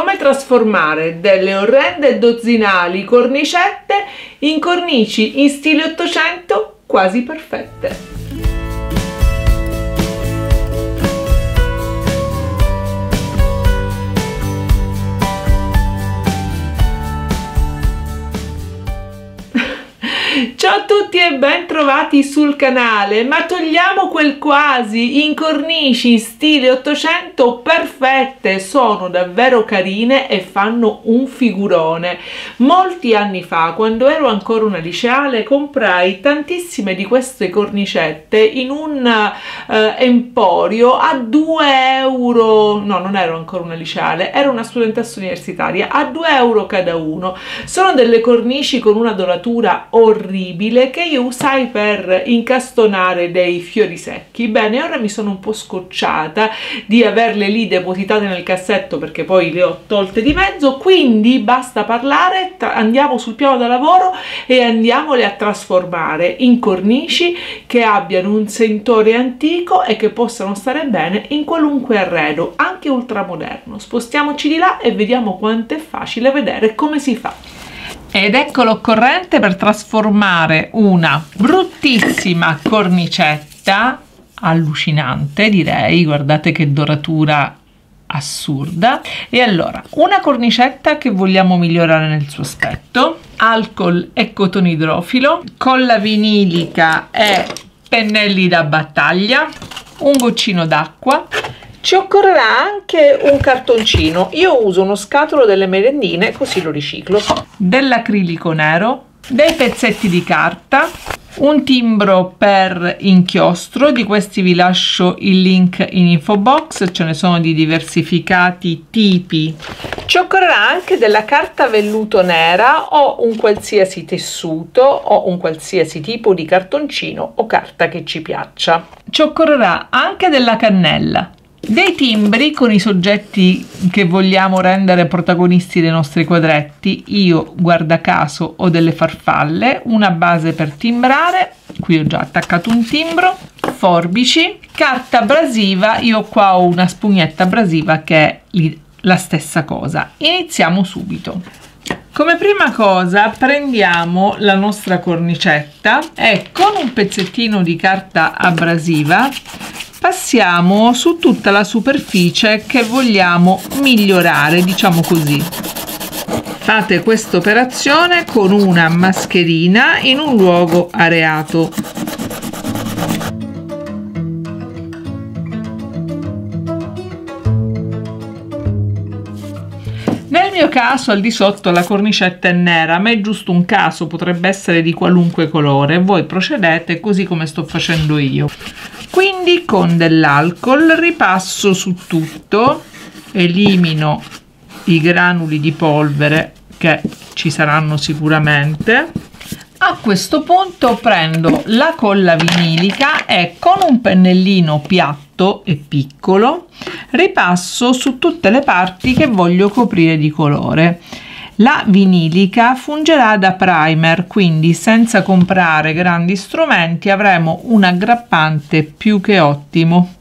come trasformare delle orrende e dozzinali cornicette in cornici in stile 800 quasi perfette. Ciao a tutti e ben trovati sul canale, ma togliamo quel quasi, in cornici in stile 800 perfette, sono davvero carine e fanno un figurone. Molti anni fa, quando ero ancora una liceale, comprai tantissime di queste cornicette in un emporio a 2 euro, no, non ero ancora una liceale, ero una studentessa universitaria, a 2 euro cada uno. Sono delle cornici con una doratura orribile che io usai per incastonare dei fiori secchi. Bene, ora mi sono un po' scocciata di averle lì depositate nel cassetto perché poi le ho tolte di mezzo, quindi basta parlare, andiamo sul piano da lavoro e andiamole a trasformare in cornici che abbiano un sentore antico e che possano stare bene in qualunque arredo, anche ultramoderno. Spostiamoci di là e vediamo quanto è facile vedere come si fa. Ed ecco l'occorrente per trasformare una bruttissima cornicetta, allucinante direi, guardate che doratura assurda. E allora, una cornicetta che vogliamo migliorare nel suo aspetto: alcol e cotone idrofilo, colla vinilica e pennelli da battaglia, un goccino d'acqua. Ci occorrerà anche un cartoncino, io uso uno scatolo delle merendine così lo riciclo, dell'acrilico nero, dei pezzetti di carta, un timbro per inchiostro, di questi vi lascio il link in info box, ce ne sono di diversificati tipi. Ci occorrerà anche della carta velluto nera o un qualsiasi tessuto o un qualsiasi tipo di cartoncino o carta che ci piaccia. Ci occorrerà anche della cannella, dei timbri con i soggetti che vogliamo rendere protagonisti dei nostri quadretti. Io, guarda caso, ho delle farfalle, una base per timbrare, qui ho già attaccato un timbro, forbici, carta abrasiva, io qua ho una spugnetta abrasiva che è la stessa cosa. Iniziamo subito. Come prima cosa prendiamo la nostra cornicetta e con un pezzettino di carta abrasiva passiamo su tutta la superficie che vogliamo migliorare, diciamo così. Fate questa operazione con una mascherina in un luogo areato. Nel mio caso al di sotto la cornicetta è nera, ma è giusto un caso, potrebbe essere di qualunque colore. Voi procedete così come sto facendo io. Quindi con dell'alcol ripasso su tutto, elimino i granuli di polvere che ci saranno sicuramente. A questo punto prendo la colla vinilica e con un pennellino piatto e piccolo ripasso su tutte le parti che voglio coprire di colore. La vinilica fungerà da primer, quindi senza comprare grandi strumenti avremo un aggrappante più che ottimo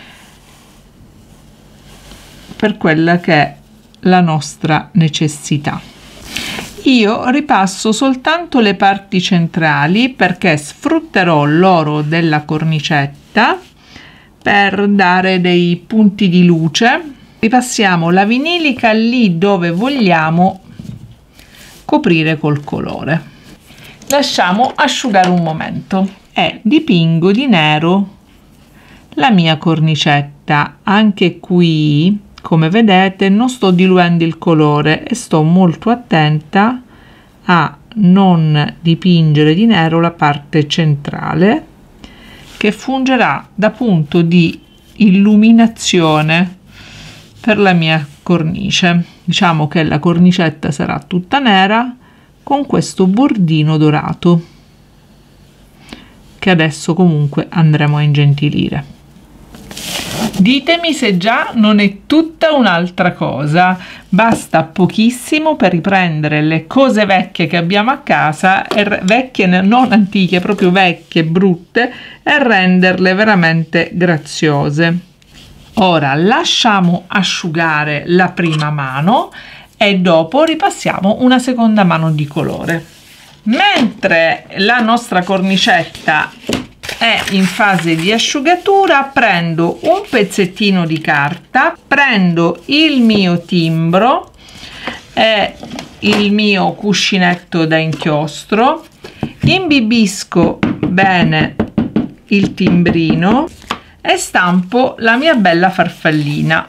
per quella che è la nostra necessità. Io ripasso soltanto le parti centrali perché sfrutterò l'oro della cornicetta per dare dei punti di luce. Ripassiamo la vinilica lì dove vogliamo coprire col colore. Lasciamo asciugare un momento e dipingo di nero la mia cornicetta. Anche qui, come vedete, non sto diluendo il colore e sto molto attenta a non dipingere di nero la parte centrale, che fungerà da punto di illuminazione per la mia cornice. Diciamo che la cornicetta sarà tutta nera con questo bordino dorato che adesso comunque andremo a ingentilire. Ditemi se già non è tutta un'altra cosa. Basta pochissimo per riprendere le cose vecchie che abbiamo a casa, vecchie non antiche, proprio vecchie, brutte, e renderle veramente graziose. Ora lasciamo asciugare la prima mano e dopo ripassiamo una seconda mano di colore. Mentre la nostra cornicetta è in fase di asciugatura, prendo un pezzettino di carta, prendo il mio timbro e il mio cuscinetto da inchiostro, imbibisco bene il timbrino e stampo la mia bella farfallina.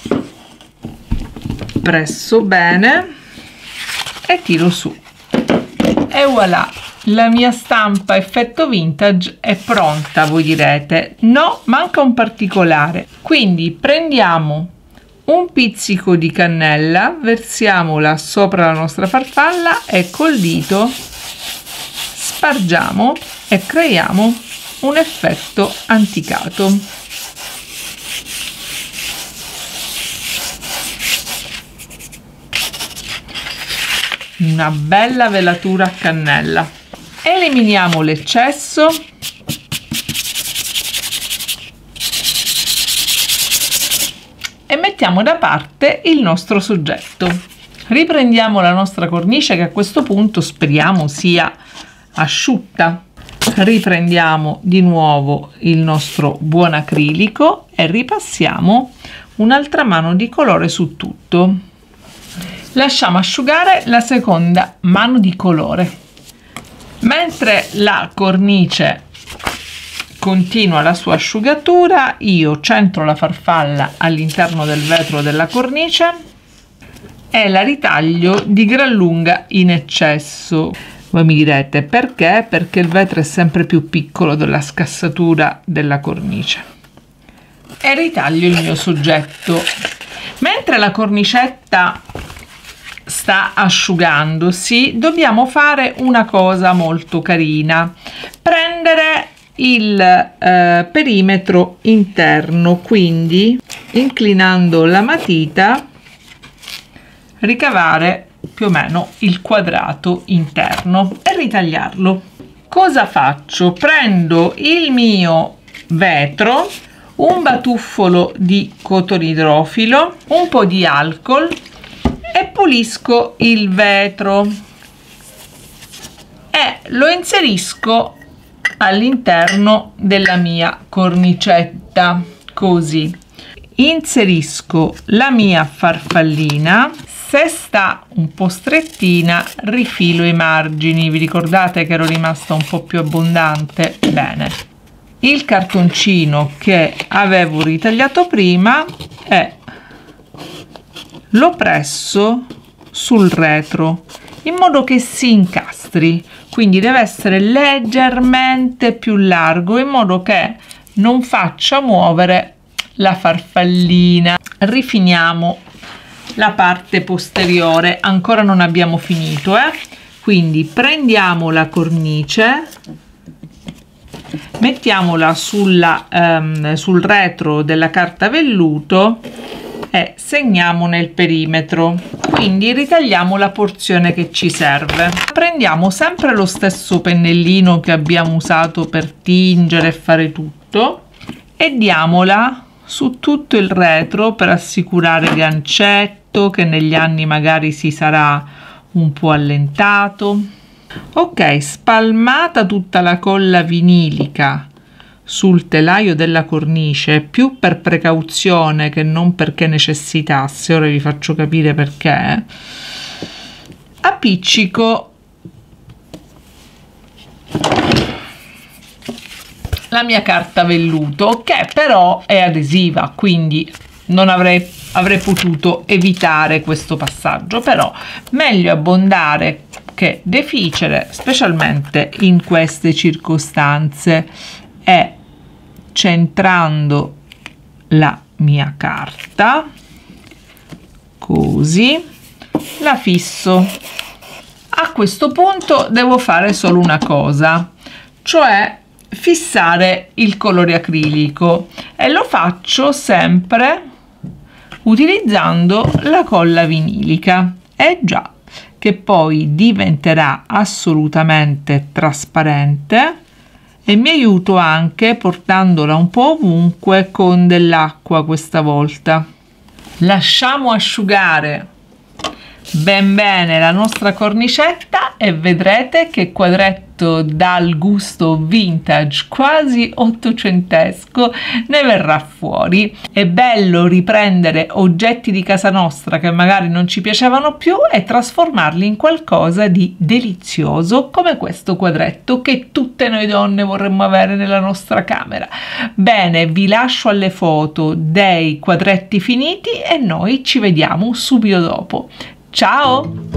Presso bene e tiro su. E voilà, la mia stampa effetto vintage è pronta. Voi direte, no, manca un particolare. Quindi prendiamo un pizzico di cannella, versiamola sopra la nostra farfalla e col dito spargiamo e creiamo un effetto anticato. Una bella velatura a cannella. Eliminiamo l'eccesso e mettiamo da parte il nostro soggetto. Riprendiamo la nostra cornice, che a questo punto speriamo sia asciutta. Riprendiamo di nuovo il nostro buon acrilico e ripassiamo un'altra mano di colore su tutto. Lasciamo asciugare la seconda mano di colore. Mentre la cornice continua la sua asciugatura, io centro la farfalla all'interno del vetro della cornice e la ritaglio di gran lunga in eccesso. Voi mi direte perché? Perché il vetro è sempre più piccolo della scassatura della cornice. E ritaglio il mio soggetto. Mentre la cornicetta sta asciugandosi, dobbiamo fare una cosa molto carina: prendere il perimetro interno, quindi inclinando la matita ricavare più o meno il quadrato interno e ritagliarlo. Cosa faccio? Prendo il mio vetro, un batuffolo di cotone idrofilo, un po' di alcol e pulisco il vetro e lo inserisco all'interno della mia cornicetta. Così inserisco la mia farfallina. Se sta un po' strettina, rifilo i margini. Vi ricordate che ero rimasta un po' più abbondante? Bene, il cartoncino che avevo ritagliato prima e lo presso sul retro in modo che si incastri, quindi deve essere leggermente più largo in modo che non faccia muovere la farfallina. Rifiniamo la parte posteriore, ancora non abbiamo finito, quindi prendiamo la cornice, mettiamola sul retro della carta velluto e segniamo nel perimetro, quindi ritagliamo la porzione che ci serve. Prendiamo sempre lo stesso pennellino che abbiamo usato per tingere e fare tutto e diamola su tutto il retro per assicurare il gancetto che negli anni magari si sarà un po' allentato. Ok, spalmata tutta la colla vinilica sul telaio della cornice, più per precauzione che non perché necessitasse, ora vi faccio capire perché, appiccico la mia carta velluto, che però è adesiva, quindi non avrei potuto evitare questo passaggio, però meglio abbondare che deficere, specialmente in queste circostanze. E centrando la mia carta così la fisso. A questo punto devo fare solo una cosa, cioè fissare il colore acrilico, e lo faccio sempre utilizzando la colla vinilica, e già che poi diventerà assolutamente trasparente e mi aiuto anche portandola un po' ovunque con dell'acqua. Questa volta lasciamo asciugare ben bene la nostra cornicetta e vedrete che quadretto dal gusto vintage quasi ottocentesco ne verrà fuori. È bello riprendere oggetti di casa nostra che magari non ci piacevano più e trasformarli in qualcosa di delizioso come questo quadretto che tutte noi donne vorremmo avere nella nostra camera. Bene, vi lascio alle foto dei quadretti finiti e noi ci vediamo subito dopo. Ciao!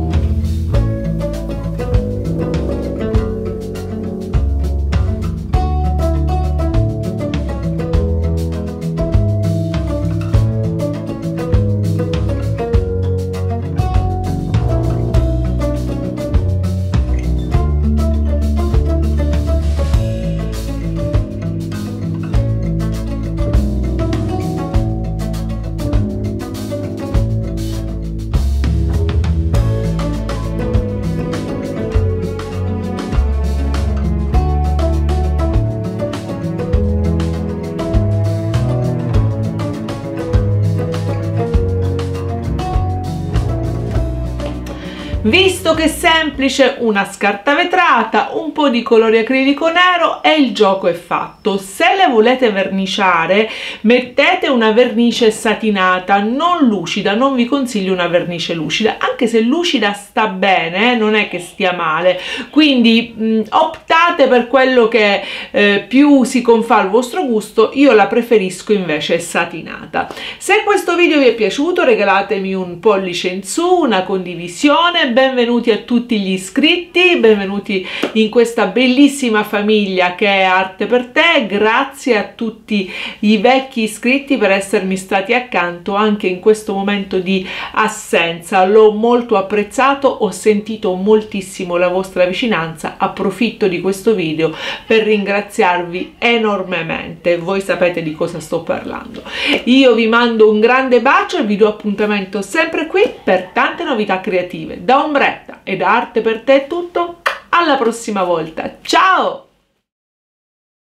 Visto che è semplice, una scarta vetrata, un po' di colore acrilico nero e il gioco è fatto. Se le volete verniciare, mettete una vernice satinata, non lucida. Non vi consiglio una vernice lucida, anche se lucida sta bene, non è che stia male. Quindi optate per quello che più si confà al vostro gusto. Io la preferisco invece satinata. Se questo video vi è piaciuto, regalatemi un pollice in su, una condivisione. Benvenuti a tutti gli iscritti, benvenuti in questa bellissima famiglia che è Arte per Te. Grazie a tutti i vecchi iscritti per essermi stati accanto anche in questo momento di assenza. L'ho molto apprezzato, ho sentito moltissimo la vostra vicinanza. Approfitto di questo video per ringraziarvi enormemente. Voi sapete di cosa sto parlando. Io vi mando un grande bacio e vi do appuntamento sempre qui per tante novità creative. Da Ombretta e da Arte per Te è tutto, alla prossima volta, ciao!